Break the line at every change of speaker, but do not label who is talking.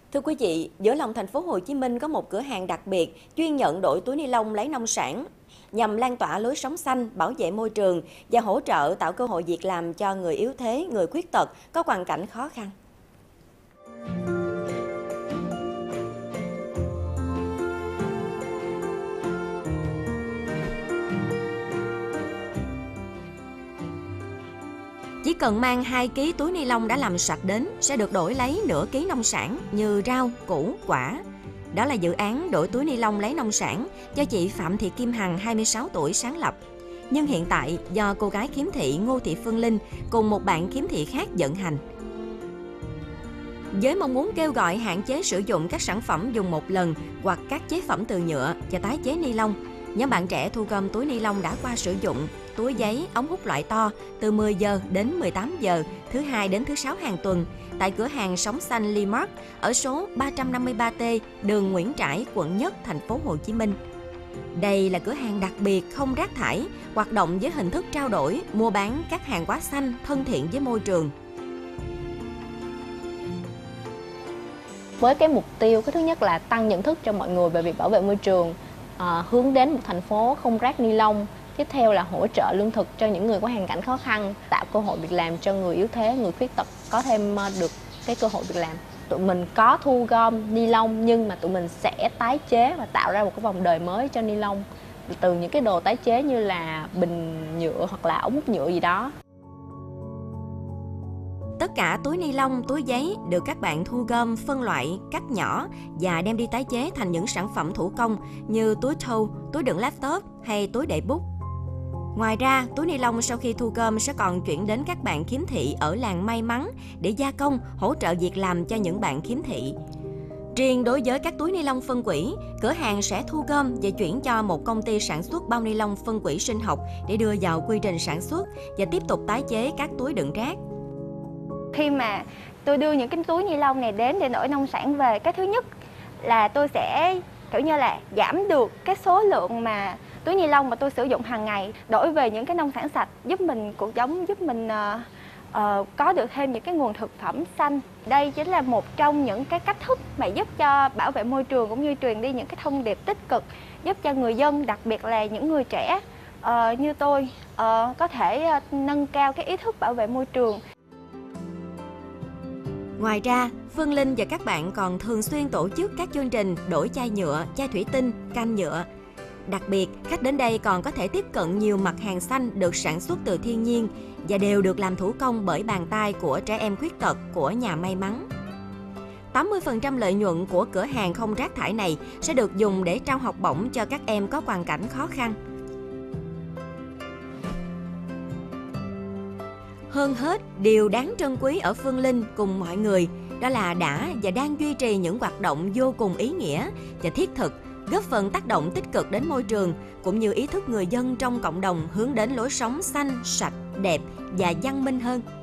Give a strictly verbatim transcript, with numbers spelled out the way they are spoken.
Thưa quý vị, giữa lòng thành phố Hồ Chí Minh có một cửa hàng đặc biệt chuyên nhận đổi túi ni lông lấy nông sản nhằm lan tỏa lối sống xanh, bảo vệ môi trường và hỗ trợ tạo cơ hội việc làm cho người yếu thế, người khuyết tật có hoàn cảnh khó khăn. Chỉ cần mang hai ký túi ni lông đã làm sạch đến sẽ được đổi lấy nửa ký nông sản như rau, củ, quả. Đó là dự án đổi túi ni lông lấy nông sản do chị Phạm Thị Kim Hằng, hai mươi sáu tuổi sáng lập. Nhưng hiện tại do cô gái khiếm thị Ngô Thị Phương Linh cùng một bạn khiếm thị khác vận hành. Với mong muốn kêu gọi hạn chế sử dụng các sản phẩm dùng một lần hoặc các chế phẩm từ nhựa và tái chế ni lông, nhóm bạn trẻ thu gom túi ni lông đã qua sử dụng, túi giấy, ống hút loại to từ mười giờ đến mười tám giờ, thứ hai đến thứ sáu hàng tuần, tại cửa hàng Sống Xanh Limark ở số ba trăm năm mươi ba T, đường Nguyễn Trãi, quận Nhất, thành phố Hồ Chí Minh. Đây là cửa hàng đặc biệt không rác thải, hoạt động với hình thức trao đổi, mua bán các hàng hóa xanh thân thiện với môi trường.
Với cái mục tiêu, cái thứ nhất là tăng nhận thức cho mọi người về việc bảo vệ môi trường, à, hướng đến một thành phố không rác ni lông. Tiếp theo là hỗ trợ lương thực cho những người có hoàn cảnh khó khăn, tạo cơ hội việc làm cho người yếu thế, người khuyết tật có thêm được cái cơ hội việc làm. Tụi mình có thu gom ni lông nhưng mà tụi mình sẽ tái chế và tạo ra một cái vòng đời mới cho ni lông từ những cái đồ tái chế như là bình nhựa hoặc là ống hút nhựa gì đó.
Tất cả túi ni lông, túi giấy được các bạn thu gom, phân loại, cắt nhỏ và đem đi tái chế thành những sản phẩm thủ công như túi thâu, túi đựng laptop hay túi để bút. Ngoài ra, túi ni lông sau khi thu gom sẽ còn chuyển đến các bạn khiếm thị ở làng May Mắn để gia công, hỗ trợ việc làm cho những bạn khiếm thị. Riêng đối với các túi ni lông phân hủy, cửa hàng sẽ thu gom và chuyển cho một công ty sản xuất bao ni lông phân hủy sinh học để đưa vào quy trình sản xuất và tiếp tục tái chế các túi đựng rác.
Khi mà tôi đưa những cái túi ni lông này đến để đổi nông sản về, cái thứ nhất là tôi sẽ kiểu như là giảm được cái số lượng mà túi ni lông mà tôi sử dụng hàng ngày, đổi về những cái nông sản sạch, giúp mình cuộc sống, giúp mình uh, uh, có được thêm những cái nguồn thực phẩm xanh. Đây chính là một trong những cái cách thức mà giúp cho bảo vệ môi trường cũng như truyền đi những cái thông điệp tích cực, giúp cho người dân, đặc biệt là những người trẻ uh, như tôi uh, có thể uh, nâng cao cái ý thức bảo vệ môi trường.
Ngoài ra, Phương Linh và các bạn còn thường xuyên tổ chức các chương trình đổi chai nhựa, chai thủy tinh, can nhựa. Đặc biệt, khách đến đây còn có thể tiếp cận nhiều mặt hàng xanh được sản xuất từ thiên nhiên và đều được làm thủ công bởi bàn tay của trẻ em khuyết tật của nhà May Mắn. tám mươi phần trăm lợi nhuận của cửa hàng không rác thải này sẽ được dùng để trao học bổng cho các em có hoàn cảnh khó khăn. Hơn hết, điều đáng trân quý ở Phương Linh cùng mọi người đó là đã và đang duy trì những hoạt động vô cùng ý nghĩa và thiết thực, góp phần tác động tích cực đến môi trường, cũng như ý thức người dân trong cộng đồng hướng đến lối sống xanh, sạch, đẹp và văn minh hơn.